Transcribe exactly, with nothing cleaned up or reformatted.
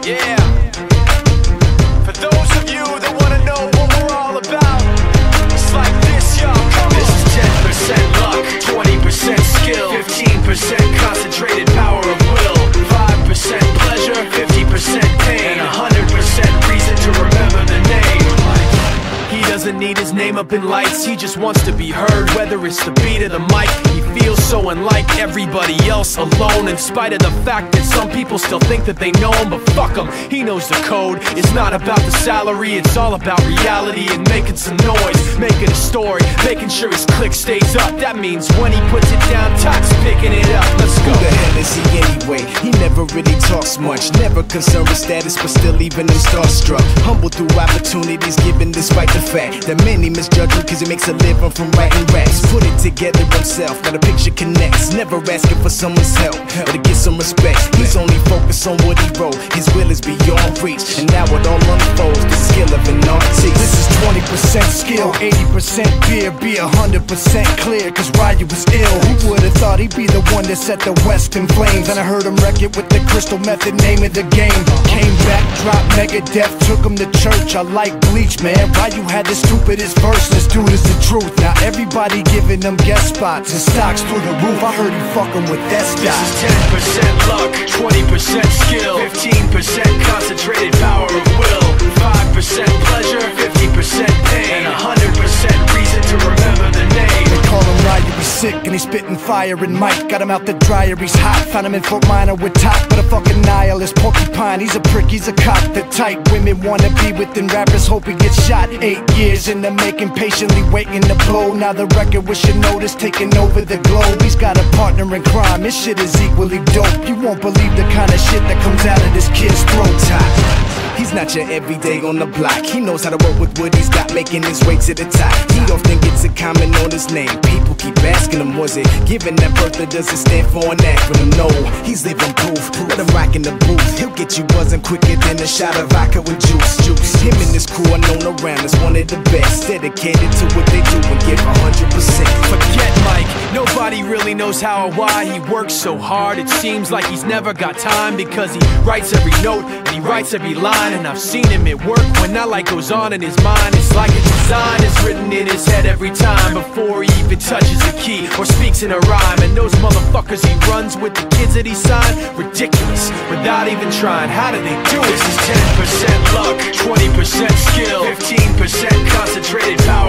Yeah. For those of you that wanna know what we're all about, it's like this, y'all. Come on. This is ten percent luck, twenty percent skill, fifteen percent concentrated power of will, five percent pleasure, fifty percent pain, and one hundred percent reason to remember the name. He doesn't need his name up in lights, he just wants to be heard, whether it's the beat of the mic. He feels so unlike everybody else, alone, in spite of the fact that some people still think that they know him. But fuck him, he knows the code. It's not about the salary, it's all about reality and making some noise, making a story, making sure his click stays up. That means when he puts it down, Todd's picking it up. Let's go. Who the hell is he anyway? He never really talks much, never concerned with status, but still leaving him starstruck. Humble through opportunities given despite the fact that many misjudge him cause he makes a living from writing raps. Put it together himself, got a picture connects, never asking for someone's help or to get some respect. He's only focused on what he wrote, his will is beyond reach, and now it all unfolds, the skill of an artist. This is twenty percent skill, eighty percent beer, be one hundred percent clear, cause Ryu was ill. Who would've thought he'd be the one that set the West in flames? And I heard him wreck it with the Crystal Method, name of the game. Came back, dropped Megadeth, took him to church. I like Bleach, man. Ryu had the stupidest verse, this dude is the truth. Now everybody giving them guest spots and stocks through the roof. I heard he fucking with that stock. This is ten percent luck, twenty percent skill, fifteen percent concentrated power of will, five percent pleasure, fifty percent pain, and one hundred percent reason to remember the name. They call him Ryu, he's sick and he's spitting fire. And Mike got him out the dryer, he's hot. Found him in Fort Minor with top, but a fucking nihilist porcupine. He's a prick, he's a cop. The type women wanna be within rappers, hope he gets shot. Eight years in the making, patiently waiting to blow. Now the record with your notice taking over the globe. He's got a partner in crime, his shit is equally dope. You won't believe the kind of shit that comes out of this kid's throat. Top. He's not your everyday on the block. He knows how to work with what he's got, making his way to the top. He often gets a comment on his name. People keep asking him, was it given that birth or does it stand for an acronym? No, he's living proof. Let him rock in the booth. He'll get you buzzing quicker than a shot of vodka with juice. Juice. Him and his crew are known around as one of the best, dedicated to what they do and give one hundred percent. Forget Mike, nobody really knows how or why he works so hard. It seems like he's never got time because he writes every note and he writes every line. And I've seen him at work when that light goes on in his mind. It's like a design is written in his head every time before he even touches a key or speaks in a rhyme. And those motherfuckers he runs with, the kids that he signed, ridiculous, without even trying. How do they do it? This is ten percent luck, twenty percent skill, fifteen percent concentrated power